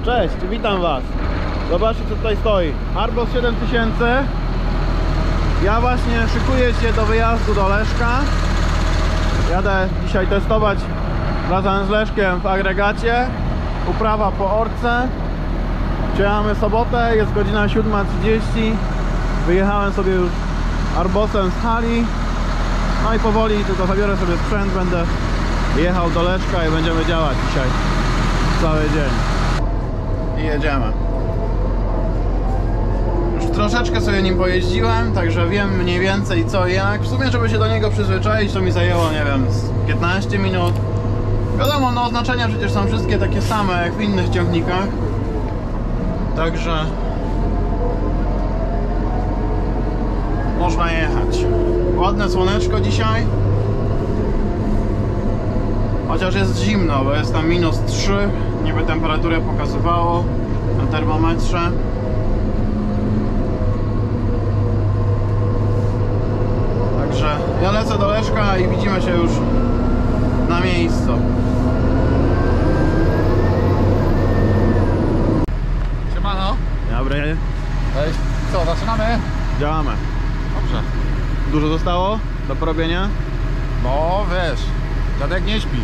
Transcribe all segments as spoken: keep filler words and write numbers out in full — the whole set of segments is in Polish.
Cześć, witam Was. Zobaczcie, co tutaj stoi. Arbos siedem tysięcy. Ja właśnie szykuję się do wyjazdu do Leszka. Jadę dzisiaj testować razem z Leszkiem w agregacie. Uprawa po orce. Mamy sobotę, jest godzina siódma trzydzieści. Wyjechałem sobie już Arbosem z hali. No i powoli tylko zabiorę sobie sprzęt, będę jechał do Leszka i będziemy działać dzisiaj cały dzień. I jedziemy. Już troszeczkę sobie nim pojeździłem, także wiem mniej więcej co i jak. W sumie, żeby się do niego przyzwyczaić, to mi zajęło, nie wiem, piętnaście minut. Wiadomo, no oznaczenia przecież są wszystkie takie same jak w innych ciągnikach. Także można jechać. Ładne słoneczko dzisiaj. Chociaż jest zimno, bo jest tam minus trzy. Niby temperaturę pokazywało na termometrze. Także ja lecę do Leszka i widzimy się już na miejscu. Siemano. Dobry. Cześć. Co, zaczynamy? Działamy. Dobrze. Dużo zostało do porobienia? No wiesz, dziadek nie śpi.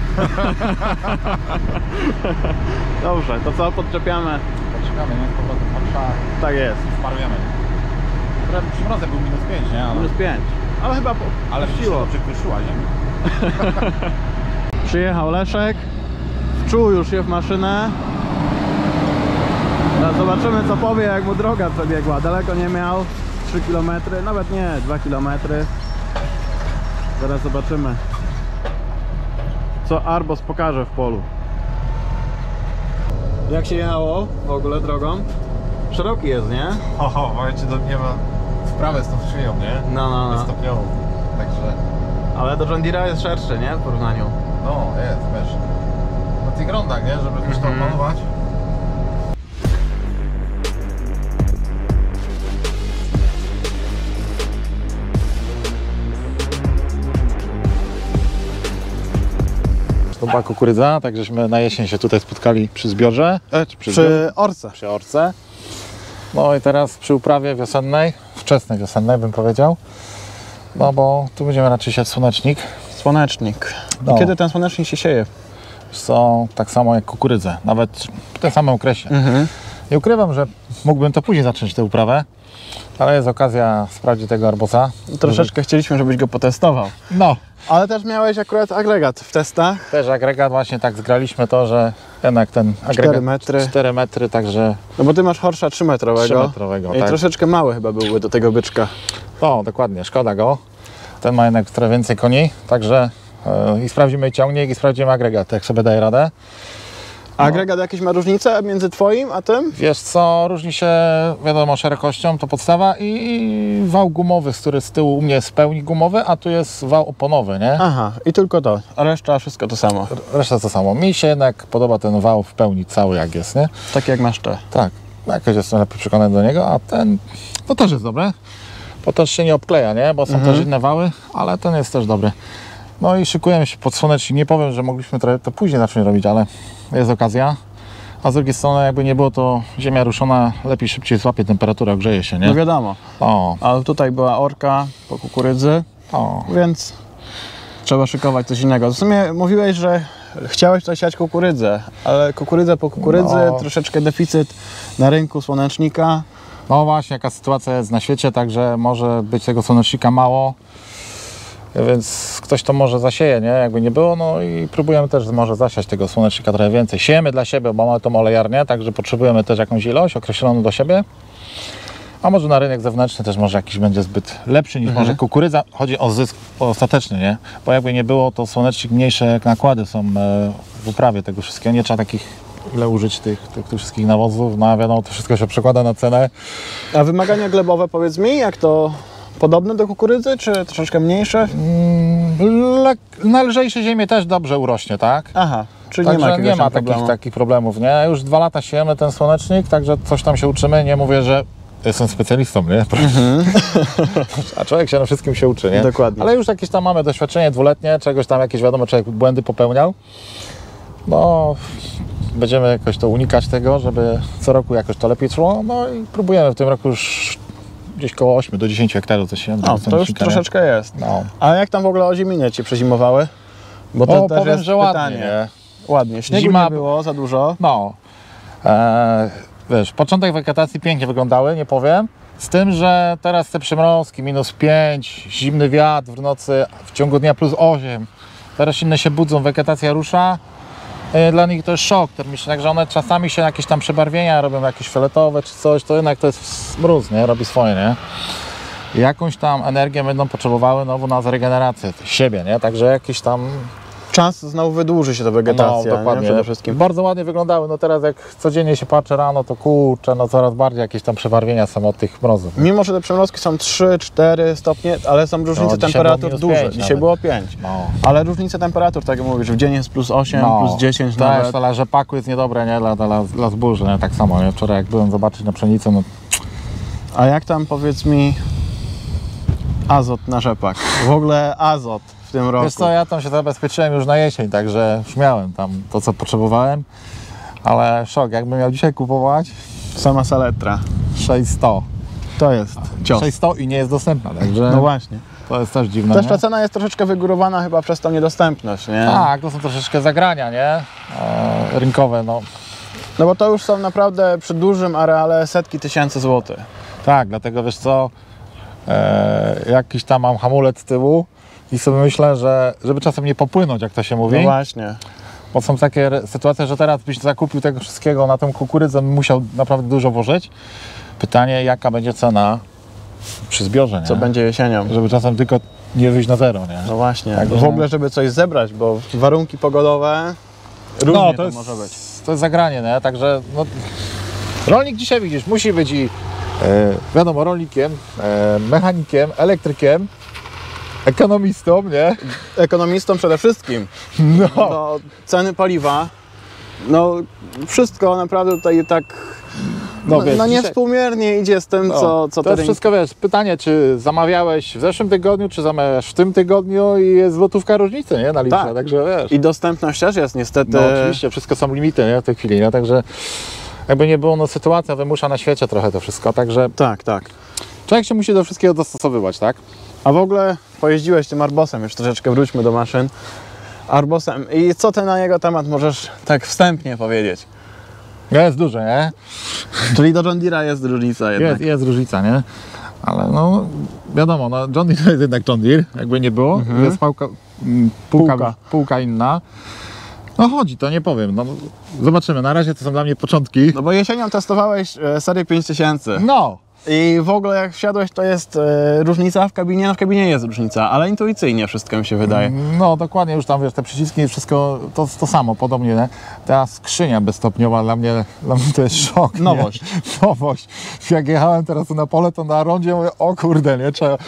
Dobrze, to co? Podczepiamy? Poczekamy, nie? Z powrotem patrza. Tak jest. Sparujemy. Przymrozek był minus pięć, nie? Ale, Minus pięć. Ale chyba po, ale puściło. przykruszyła ziemię. Przyjechał Leszek. Wczuł już się w maszynę. Teraz zobaczymy, co powie, jak mu droga przebiegła. Daleko nie miał. trzy kilometry, nawet nie, dwa kilometry. Zaraz zobaczymy, co Arbos pokaże w polu. Jak się jechało w ogóle drogą? Szeroki jest, nie? Oho, momencie do nie ma wprawę z tą szyją, nie? No, no, no. Stopniową. Także. Ale do John Deere'a jest szerszy, nie? W porównaniu. No, jest, wiesz. Na tych rondach, nie? Żeby coś tam Mhm. opanować. To była kukurydza, tak żeśmy na jesień się tutaj spotkali przy zbiorze, e, czy przy, Przy zbiorze? orce. przy orce. No i teraz przy uprawie wiosennej, wczesnej wiosennej bym powiedział, no bo tu będziemy raczej siać słonecznik. Słonecznik. No. I kiedy ten słonecznik się sieje? Są tak samo jak kukurydzę, nawet w tym samym okresie. Mhm. Nie ukrywam, że mógłbym to później zacząć tę uprawę, ale jest okazja sprawdzić tego arbosa. Troszeczkę chcieliśmy, żebyś go potestował. No. Ale też miałeś akurat agregat w testach. Też agregat, właśnie tak zgraliśmy to, że jednak ten agregat cztery metry. cztery metry, także No bo ty masz Horsza trzy metrowego. trzy metrowego, I tak. troszeczkę mały chyba byłby do tego byczka. O, dokładnie, szkoda go. Ten ma jednak trochę więcej koni, także yy, i sprawdzimy ciągnik i sprawdzimy agregat, jak sobie daje radę. A agregat jakieś ma różnicę między twoim a tym? Wiesz co, różni się, wiadomo, szerokością, to podstawa i wał gumowy, który z tyłu u mnie jest w pełni gumowy, a tu jest wał oponowy, nie? Aha, i tylko to. A reszta wszystko to samo. Reszta to samo. Mi się jednak podoba ten wał w pełni cały, jak jest, nie? Tak jak masz te. Tak, jakoś jestem lepiej przekonany do niego, a ten, to też jest dobre, bo też się nie obkleja, nie? Bo są Mhm. też inne wały, ale ten jest też dobry. No i szykujemy się pod słonecznik. Nie powiem, że mogliśmy trochę to później zacząć robić, ale jest okazja. A z drugiej strony, jakby nie było, to ziemia ruszona lepiej, szybciej złapie temperaturę, ogrzeje się, nie? No wiadomo. O, Ale tutaj była orka po kukurydzy, o. więc trzeba szykować coś innego. W sumie mówiłeś, że chciałeś tutaj siać kukurydzę, ale kukurydza po kukurydzy, No. troszeczkę deficyt na rynku słonecznika. No właśnie, jaka sytuacja jest na świecie, także może być tego słonecznika mało. Więc ktoś to może zasieje, nie? Jakby nie było, no i próbujemy też może zasiać tego słonecznika trochę więcej. Siejemy dla siebie, bo mamy tą olejarnię, także potrzebujemy też jakąś ilość określoną do siebie. A może na rynek zewnętrzny też może jakiś będzie zbyt lepszy niż Mhm. może kukurydza. Chodzi o zysk ostateczny, nie? Bo jakby nie było, to słonecznik mniejsze nakłady są w uprawie tego wszystkiego. Nie trzeba takich ile użyć tych, tych, tych wszystkich nawozów. No a wiadomo, to wszystko się przekłada na cenę. A wymagania glebowe, powiedz mi, jak to podobne do kukurydzy, czy troszeczkę mniejsze? Mm, na lżejszej ziemi też dobrze urośnie, tak? Aha, czyli Także nie ma, jakiegoś nie ma tam takich, problemu. takich problemów, nie? Już dwa lata siejemy ten słonecznik, także coś tam się uczymy. Nie mówię, że jestem specjalistą, nie? Mhm. A człowiek się na wszystkim się uczy, nie? Dokładnie. Ale już jakieś tam mamy doświadczenie dwuletnie, czegoś tam jakieś, wiadomo, człowiek błędy popełniał. No, będziemy jakoś to unikać tego, żeby co roku jakoś to lepiej szło. No i próbujemy w tym roku już gdzieś koło ośmiu do dziesięciu hektarów coś się No, to już troszeczkę jest. No. A jak tam w ogóle oziminie ci przezimowały? Bo to O, też powiem, jest że ładnie, pytanie. nie? Ładnie. Śniegu Zima- nie było za dużo. No, e, wiesz, początek wegetacji pięknie wyglądały, nie powiem. Z tym, że teraz te przymrozki, minus pięć, zimny wiatr w nocy, w ciągu dnia plus osiem. Teraz inne się budzą, wegetacja rusza. E, Dla nich to jest szok termiczny, także one czasami się jakieś tam przebarwienia robią, jakieś fioletowe czy coś, to jednak to jest mróz, nie? Robi swoje, nie? Jakąś tam energię będą potrzebowały znowu na zregenerację siebie, nie? Także jakieś tam Czas znowu wydłuży się ta wegetacja, no, dokładnie. nie? Przede wszystkim. Bardzo ładnie wyglądały. No teraz jak codziennie się patrzę rano, to kurczę, no coraz bardziej jakieś tam przebarwienia są od tych mrozów. Mimo, że te przemrozki są trzy cztery stopnie, ale są różnice No, dzisiaj temperatur było minus duże. pięć Dzisiaj nawet. było pięć. No. Ale różnice temperatur, tak jak mówisz, w dzień jest plus osiem, No, plus dziesięć też nawet. to dla rzepaku jest niedobre, nie? Dla, dla, dla zbóży, nie? Tak samo, nie? Wczoraj jak byłem zobaczyć na pszenicę, no A jak tam, powiedz mi, azot na rzepak? W ogóle azot w tym roku. wiesz co, ja tam się zabezpieczyłem już na jesień, także już miałem tam to, co potrzebowałem, ale szok, jakbym miał dzisiaj kupować Sama saletra. sześćset. To jest cios. sześćset i nie jest dostępna, także No właśnie. to jest też dziwne, Też nie? ta cena jest troszeczkę wygórowana chyba przez tą niedostępność, nie? Tak, to są troszeczkę zagrania, nie? E, rynkowe, no. No bo to już są naprawdę przy dużym areale setki tysięcy złotych. Tak, dlatego wiesz co, e, jakiś tam mam hamulec z tyłu i sobie myślę, że żeby czasem nie popłynąć, jak to się mówi, No właśnie. bo są takie re- sytuacje, że teraz byś zakupił tego wszystkiego na tę kukurydzę, musiał naprawdę dużo włożyć. Pytanie, jaka będzie cena przy zbiorze, nie? Co będzie jesienią. Żeby czasem tylko nie wyjść na zero, nie? No właśnie. Tak, w że- ogóle, żeby coś zebrać, bo warunki pogodowe różnie No, to, to, jest, może być. to jest zagranie, nie? Także no, rolnik dzisiaj widzisz, musi być i e, wiadomo, rolnikiem, e, mechanikiem, elektrykiem, ekonomistą, nie? Ekonomistą przede wszystkim. No, No, ceny paliwa, no wszystko naprawdę tutaj tak no, no, wiesz, no dzisiaj- niewspółmiernie idzie z tym, no, co, co to jest te wszystko, wiesz, pytanie, czy zamawiałeś w zeszłym tygodniu, czy zamawiasz w tym tygodniu i jest złotówka różnicy, nie? Na litrze, Tak. także wiesz. I dostępność też jest niestety. No oczywiście, wszystko są limity, nie? W tej chwili, nie? Także jakby nie było, no sytuacja wymusza na świecie trochę to wszystko, także Tak, tak. człowiek się musi do wszystkiego dostosowywać, tak? A w ogóle pojeździłeś tym Arbosem, już troszeczkę wróćmy do maszyn. Arbosem. I co ty na jego temat możesz tak wstępnie powiedzieć? Jest duże, nie? Czyli do John Deere'a jest różnica jednak. Jest, jest różnica, nie? Ale no, wiadomo, no John Deere to jest jednak John Deere, jakby nie było. Jest pałka, mm, półka, Półka. półka inna. No chodzi, to nie powiem. No, zobaczymy, na razie to są dla mnie początki. No bo jesienią testowałeś e, serię pięć tysięcy. No, I w ogóle jak wsiadłeś, to jest e, różnica w kabinie, no w kabinie jest różnica, ale intuicyjnie wszystko mi się wydaje. no dokładnie, już tam wiesz, te przyciski, wszystko to, to samo, podobnie, nie? Ta skrzynia bezstopniowa dla mnie, dla mnie to jest szok. nie? Nowość. Nowość. Jak jechałem teraz tu na pole, to na rondzie mówię, o kurde, nie? Trzeba,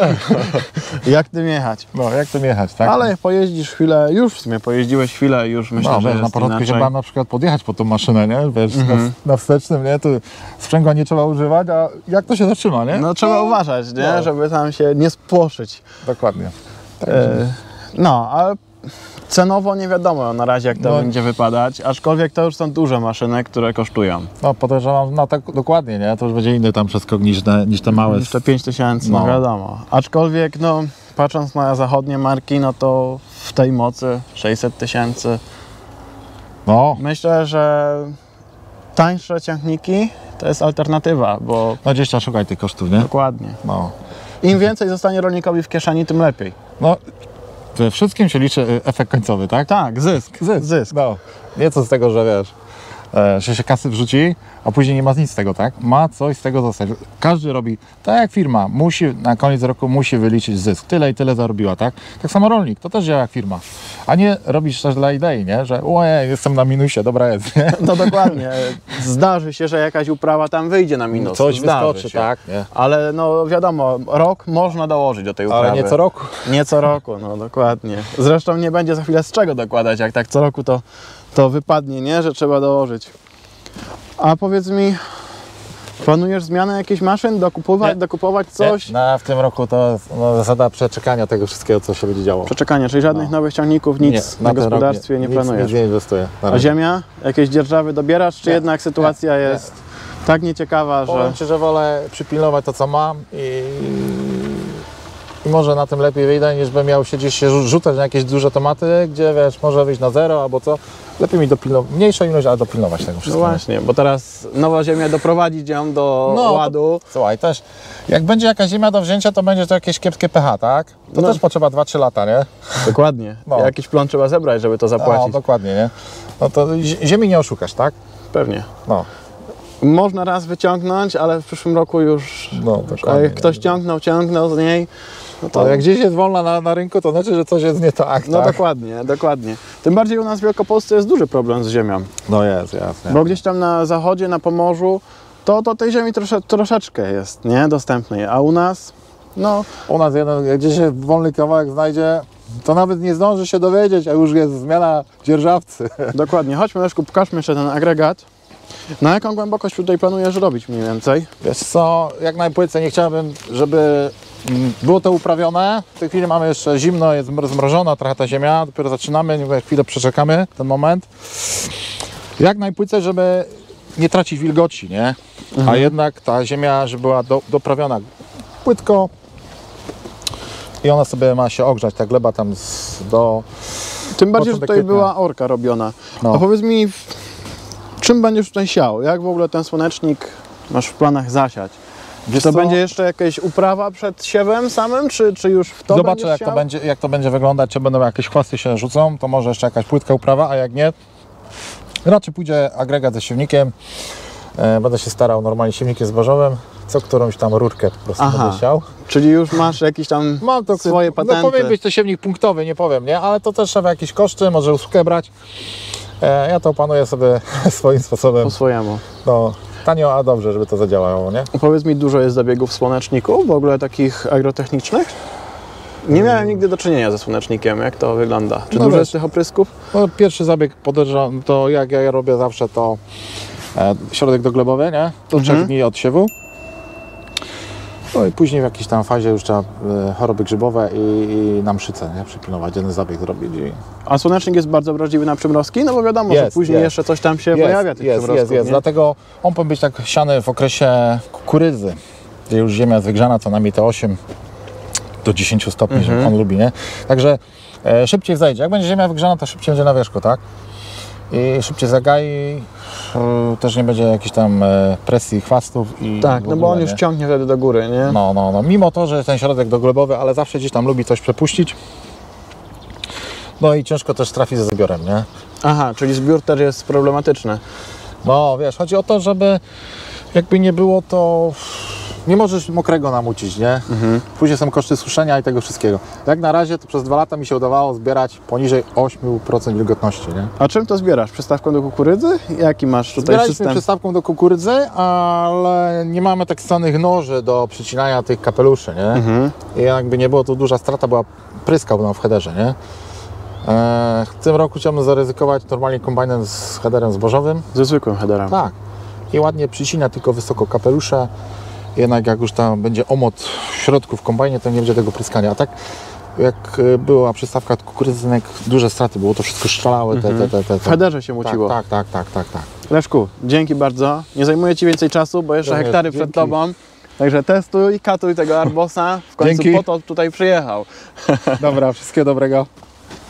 Jak tym jechać? no jak tym jechać, tak? Ale jak pojeździsz chwilę, już w sumie pojeździłeś chwilę, już myślę, No, że wiesz, jest na początku się inaczej. bałem na przykład podjechać po tą maszynę, nie? Wiesz, Mhm. na, na wstecznym, nie? Tu sprzęgła nie trzeba używać, a jak to się zatrzyma, nie? No trzeba uważać, nie? No. Żeby tam się nie spłoszyć. Dokładnie. E, no, ale cenowo nie wiadomo na razie jak to No. będzie wypadać, aczkolwiek to już są duże maszyny, które kosztują. No podejrzewam, no tak dokładnie, nie? To już będzie inny tam przeskok niż te, niż te małe. Jeszcze pięć tysięcy, no. No. wiadomo. Aczkolwiek, no, patrząc na zachodnie marki, no to w tej mocy sześćset tysięcy. No, Myślę, że tańsze ciągniki to jest alternatywa, bo no gdzieś trzeba szukać tych kosztów, nie? dokładnie. No. Im więcej zostanie rolnikowi w kieszeni, tym lepiej. No, we wszystkim się liczy y, efekt końcowy, tak? Tak, zysk. Zysk. Zysk. No, nie co z tego, że wiesz, e, że się kasy wrzuci, a później nie ma nic z tego, tak? Ma coś z tego zostać. Każdy robi, tak jak firma, musi na koniec roku musi wyliczyć zysk. Tyle i tyle zarobiła, tak? Tak samo rolnik, to też działa jak firma. A nie robisz też dla idei, nie? Że ojej, jestem na minusie, dobra jest, nie? No dokładnie. Zdarzy się, że jakaś uprawa tam wyjdzie na minus. Coś Zdarzy wyskoczy, się. tak? Nie? Ale no wiadomo, rok można dołożyć do tej uprawy. Ale nie co roku. Nie co roku, no dokładnie. Zresztą nie będzie za chwilę z czego dokładać, jak tak co roku to, to wypadnie, nie? Że trzeba dołożyć. A powiedz mi, Planujesz zmianę jakichś maszyn, dokupować, Nie. dokupować coś? Nie, no, w tym roku to no, zasada przeczekania tego wszystkiego, co się będzie działo. Przeczekania, czyli żadnych No. nowych ciągników, nic Nie, na ten rok gospodarstwie nie, nic, planujesz. Nic nie inwestuję. na A razie. ziemia? Jakieś dzierżawy dobierasz, czy Nie, jednak sytuacja nie, nie. jest tak nieciekawa, że... Powiem Ci, że wolę przypilnować to, co mam i, i może na tym lepiej wyjdę, niż bym miał się gdzieś się rzu- rzucać na jakieś duże tematy, gdzie wiesz, może wyjść na zero albo co. Lepiej mi dopilnować, mniejsza ilość, ale dopilnować tego No wszystkiego. właśnie, bo teraz nowa ziemia, doprowadzić ją do No, ładu. Słuchaj, też jak będzie jakaś ziemia do wzięcia, to będzie to jakieś kiepskie pH, tak? To No. też potrzeba dwa trzy lata, nie? Dokładnie. No. Jakiś plon trzeba zebrać, żeby to No, zapłacić. dokładnie, nie? No to zi- ziemi nie oszukasz, tak? Pewnie. No, Można raz wyciągnąć, ale w przyszłym roku już... no A dokładnie. jak ktoś ciągnął, ciągnął z niej, no to... To jak gdzieś jest wolna na, na rynku, to znaczy, że coś jest nie tak, No tak? dokładnie, dokładnie. Tym bardziej u nas w Wielkopolsce jest duży problem z ziemią. No jest, jest, Bo gdzieś tam na zachodzie, na Pomorzu, to, to tej ziemi trosze, troszeczkę jest, nie? Dostępnej. A u nas, no... U nas jeden, jak gdzieś się wolny kawałek znajdzie, to nawet nie zdąży się dowiedzieć, a już jest zmiana dzierżawcy. Dokładnie. Chodźmy, Leszku, pokażmy jeszcze ten agregat. Na jaką głębokość tutaj planujesz robić mniej więcej? Wiesz co, jak najpłycej nie chciałbym, żeby mm, było to uprawione. W tej chwili mamy jeszcze zimno, jest zmro- zmrożona trochę ta ziemia, dopiero zaczynamy, nie- chwilę przeczekamy ten moment. Jak najpłycej, żeby nie tracić wilgoci, nie? A jednak ta ziemia, żeby była do, doprawiona płytko i ona sobie ma się ogrzać, ta gleba tam z, do... Tym bardziej, że Początek tutaj kwietnia. była orka robiona. No. A powiedz mi, czym będziesz tutaj siał? Jak w ogóle ten słonecznik masz w planach zasiać? Czy Wiesz to co? będzie jeszcze jakaś uprawa przed siewem samym, czy, czy już w to Zobaczę będziesz jak to, siał? będzie, jak to będzie wyglądać, czy będą jakieś chwasty się rzucą, to może jeszcze jakaś płytka uprawa, a jak nie, raczej pójdzie agregat ze siewnikiem. E, będę się starał normalnie siewnikiem zbożowym, co którąś tam rurkę po prostu Aha. będę siał. Czyli już masz jakiś tam Mam to swoje patenty. No powinien być to siewnik punktowy, nie powiem, nie? Ale to też trzeba jakieś koszty, może usługę brać. E, ja to opanuję sobie swoim sposobem. po swojemu. No, tanio, a dobrze, żeby to zadziałało, nie? Powiedz mi, dużo jest zabiegów w słoneczniku, w ogóle takich agrotechnicznych? Nie miałem nigdy do czynienia ze słonecznikiem, jak to wygląda? Czy No dużo wiesz. jest tych oprysków? No, pierwszy zabieg podejrzewam, to jak ja robię zawsze, to e, środek doglebowy, nie? Do Mhm. trzech dni odsiewu. No i później w jakiejś tam fazie już trzeba e, choroby grzybowe i, i na mszycę, nie? Przypilnować, jeden zabieg zrobić. I... A słonecznik jest bardzo wrażliwy na przymrozki? No bo wiadomo, że Jest, później jest. jeszcze coś tam się Jest, pojawia tych jest, przymrozków, jest, jest. nie? Dlatego on powinien być tak siany w okresie kukurydzy, gdzie już ziemia jest wygrzana co najmniej te osiem do dziesięciu stopni, Mhm. że on lubi, nie? Także e, szybciej zajdzie. Jak będzie ziemia wygrzana, to szybciej będzie na wierzchu, tak? I szybciej zagai, e, też nie będzie jakiejś tam e, presji chwastów i Tak, w no bo ogóle, on już nie? ciągnie wtedy do góry, nie? No, no, no. Mimo to, że jest ten środek doglebowy, ale zawsze gdzieś tam lubi coś przepuścić. No i ciężko też trafi ze zbiorem, nie? Aha, czyli zbiór też jest problematyczny. No wiesz, chodzi o to, żeby jakby nie było to... Nie możesz mokrego namucić, nie? Mhm. Później są koszty suszenia i tego wszystkiego. Jak na razie to przez dwa lata mi się udawało zbierać poniżej osiem procent wilgotności, nie? A czym to zbierasz? Przystawką do kukurydzy? Jaki masz tutaj Zbieraliśmy system? przystawką do kukurydzy, ale nie mamy tak zwanych noży do przycinania tych kapeluszy, nie? Mhm. I jakby nie było, to duża strata była, pryskał nam w headerze, nie? Eee, w tym roku chciałbym zaryzykować normalnie kombajnem z headerem zbożowym. Ze zwykłym headerem. Tak. I ładnie przycina tylko wysoko kapelusze. Jednak jak już tam będzie omot w środku w kombajnie, to nie będzie tego pryskania. A tak jak y, była przystawka od kukurydzynek, duże straty, było to wszystko szczelały. Te, te, te, te, W te. headerze się Tak, muciło. tak, tak, tak, tak, tak. Leszku, dzięki bardzo. Nie zajmuję Ci więcej czasu, bo jeszcze Również, hektary przed dzięki. Tobą. Także testuj, katuj tego arbosa. W końcu Dzięki. po to tutaj przyjechał. Dobra, wszystkiego dobrego.